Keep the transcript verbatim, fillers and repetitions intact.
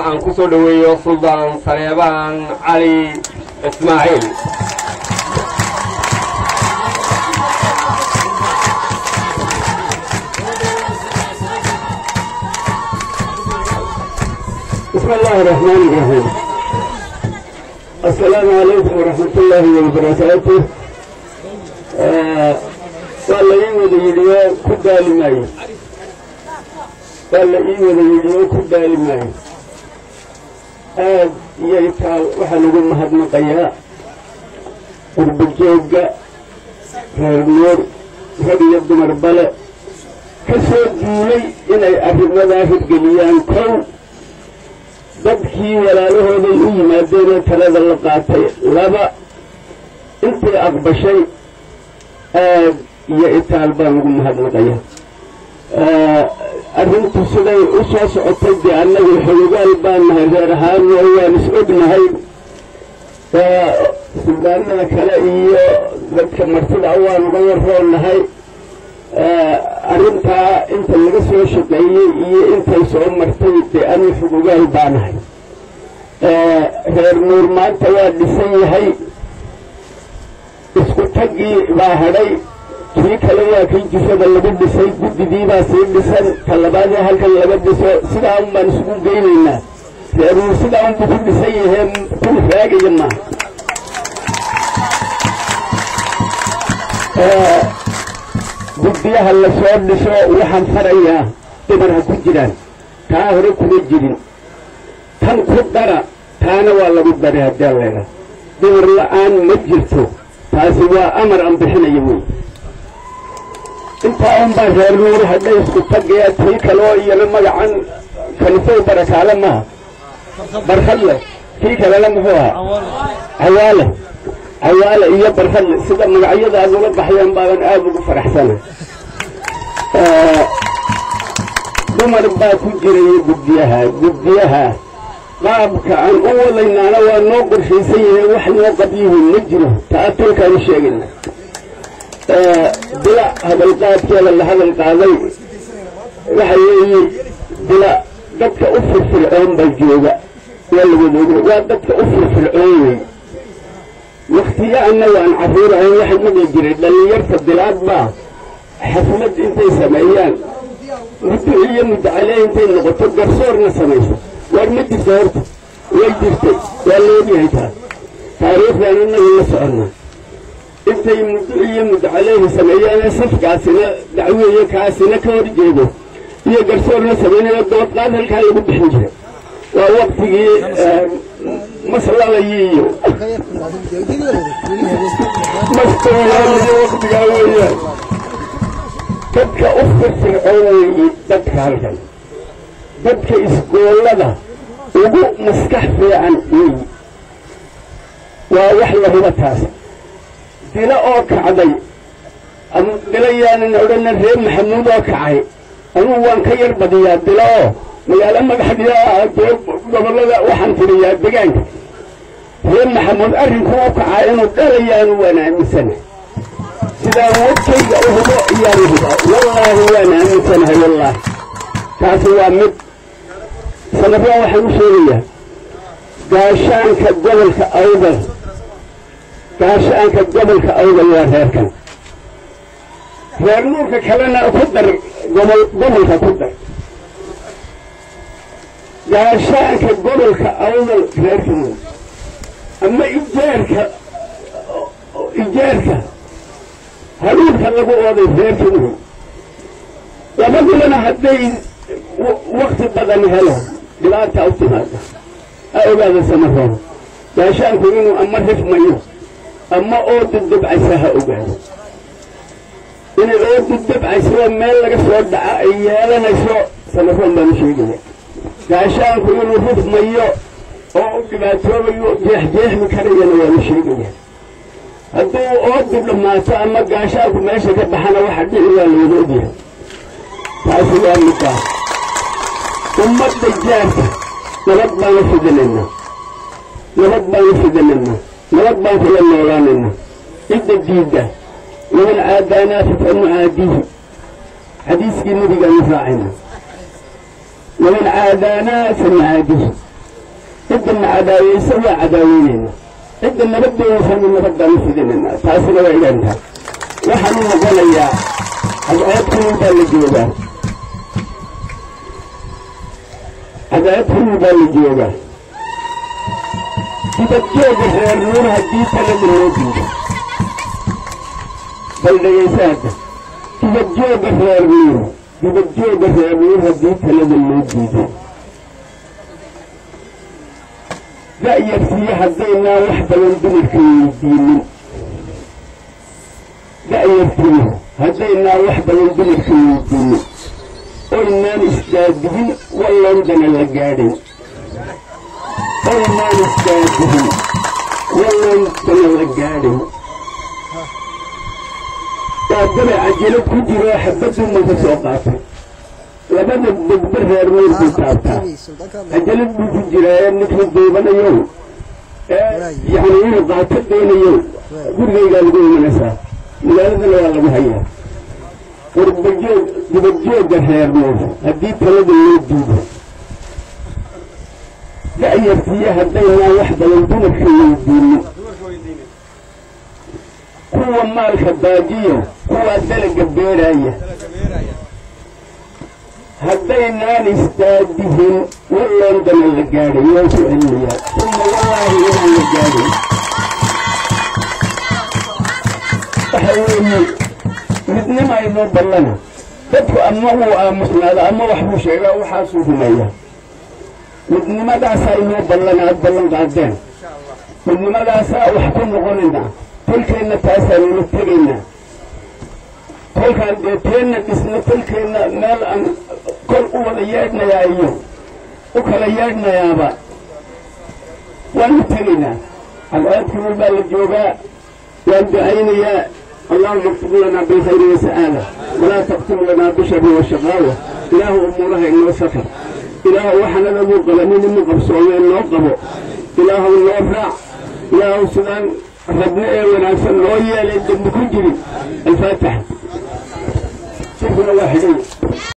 aan ku soo dhaweeyo Suldaan Saleebaan Cali Ismaaciil. بسم الله الرحمن الرحيم. السلام عليكم ورحمة الله وبركاته. والله يوم اليوم كدا لماي. والله يوم اليوم كدا لماي. آه يرتال وحنقول مهد مقيا. وربجوجا. النور هذه يبدو مربلة. كسر جولي إلى أهل مذاهب جليان كون. dadkii walaalahooday u yimaadeen talada la qaatay laba intii aqbashay aad iyo itaal baan ugu mahadnaqaya arrintu siday u soo socotay dee annagu xogogaal baan nahay reer ahaan waan is ognahay suldaanada kale iyo dadka martida waan uga warroonnahay arrintaa inta laga soo shaqeeyey iyo intay soo martay dee anu xugugaal baanahay reer nuur maanta waa dhisan yahay isku taggii baa hadhay kii kale waa kii jifada lagu dhisay guddidii baa sii dhisan ka labaadee halkan laga dhiso sidaa un baan isugu geynaynaa reer nuur sidaa unbu ku dhisan yahee ku raagaya maaha guddiyaha la soo dhiso waxaan farayaa dumar ha ku jiraan taa hore kuma jirin tan ku dara taana waa lagu daray haddii alleega dumar la'aan ma jirto taasi waa amar aan bixinayo wey intaa un baa reer nuur hadday isku tagayaa tii kaloo iyana magacan kanisow barakaale maaha barkadle kii kalena muxuu ahaa cawaale cawaale iyo barkadle sida magacyadaas ula baxyaan baaban aad ugu faraxsana dumar baa ku jiraya guddiyaha guddiyaha qaabka aan u wadaynaana waa noo qorshaysan yahay wax noo qabyihiin ma jiro taa tolkaanu sheegayna dila hadalqaadkeeda la hadal qaaday waxa weeye dila dadka u firfircoon baa jooga waa lawadooga waa dadka u firfircoon wey waktiyaana waan caruurahayn waxay maqli jiray dhallinyarta dilaad baa xaflad intay sameeyaan muddo iyo muddo calee intay noqoto garsoorna samayso war ma jirta horta way jirtay waa la ogyahay taas taariikhdan annagu la soconnaa intay muddo iyo muddo caleehi sameeyaane safkaasina dacweeye kaasina ka hor jeedo iyo garsoorna samaynayo doodqaad halkaa lagu bixin jiray waa waktigii maslalayii iyo mastoolaaliyo waktigaa weeyaan dadka u firfircoon weeye dadka halkan dadka iskoollada ugu maskax fiican weeye waa wax la huba taas dila oo kacday ama dila yaanan odhana reer maxamuud oo kacay anugu waan ka yar badiyaa dila oo magaalo madaxdiyaa dee gobollada waxaan tiriyaa degaanka reer maxamuud arrinku u kacaa inuu dhalayaanu waan aaminsanahay sidaan wadkayga u hubo iyaan huba wallaahi waan aaminsanahay wallaahi taasi waa mid sanabaan waxaan u sheegayaa gaashaanka gobolka awdal gaashaanka gobolka awdal waa reerkan reer nuurka kalena ku dar gobol gobolka ku dar gaashaanka gobolka awdal reerkan ama ijaarka ijaarka haruurka lagu ooday reerkan labadulana hadday wakti badan helo dhibaata u timaada ha ogaada samaroon gaashaanku inuu ama rifmayo ama oo dibdibcaysa ha ogaado inay oo dibdibcayso meel laga soo dhaca ay yeelanayso samaroon baan u sheegaya gaashaanku inuu rifmayo oo u dhibaatoobayo jeexjeexmi karayana waan u sheegaya hadduu oo dib dhammaato ama gaashaanku meesha ka baxana waxa dhici waa lawada ogyahay taasi waa middaa ummadda jaarka nabad baanu fidinaynaa nabad baanu fidinaynaa nabad baan kula noolaanaynaa cidda diidda waman caadaanaa fanucaadihi xadiiskii nabigaanu raacayna waman caadaanaa fanucaadihi cidda cadaawaysa waa cadaaweynayna cidda nabaddeeysa nabadaan u fidinayna taasina waa ilaantaa waxaan u noqonayaa cadceedkii baa la joogaa cadceedkii baa la joogaa dibadjooga reer nuur haddii talada loo diido bal dhegaysaada dibadjooga reer nuur dibadjooga reer nuur haddii talada loo diido da'yartiyo haddaynaa wax badan dumarka weydiinin da'yartiyo haddaynaa wax badan dumarka weydiinin oynaan isdaadibin walloondana la gaadhin oynaan isdaadibin walloondana la gaadhin waa daba cajalad ku jiro xabaddu maka soo qaatay labada degba reer nuur buu taabtaa cajalad buu ku jiraaye ninka duubanayow ee yacni inuu qaato doonayow gurigaygaa lagu imanaysaa magaaladana waa lagu hayaa qurbajoog dibadjoogga reer nuur haddii talada loo diido da'yartiyo haddaynaa wax badan dumarka weydiinin kuwa maalka baajiyo kuwaa dalaga beeraaya haddaynaan istaadihin walloondana la gaadhay waan ku celinayaa uma wallaahi inaan la gaadhay waxa weeye midnima aynoo ballana dadku ama wuu aamusnaada ama wax buu sheegaa waxaasuu rumeeyaa midnimadaasaa inoo ballana aad ballan qaadeen midnimadaasaa wax ku noqonaynaa tolkeenna taasaanula tegaynaa kolkaan dee teenna dhisna tolkeenna meel aan kol u wada yeedhnayaa iyo u kala yeedhnayaaba waanu tegaynaa cadceedkii baa la joogaa waan ducaynayaa allahuma اktub lanaa bilkhayri wasa'aala walaa taqtub lanaa bishari washaqaawa ilaahu umuuraha inoo safar ilaahu waxanadaduu qabanin inu qabsoomeen noo qabo ilaahu noo raac ilaahu sidaan rabno ee wanaagsan noo yeelay dembi ku jirin alfaatax sirkuna waa xidhay